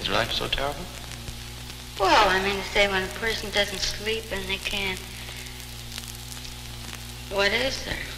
Is life so terrible? Well, I mean to say when a person doesn't sleep and they can't... What is there?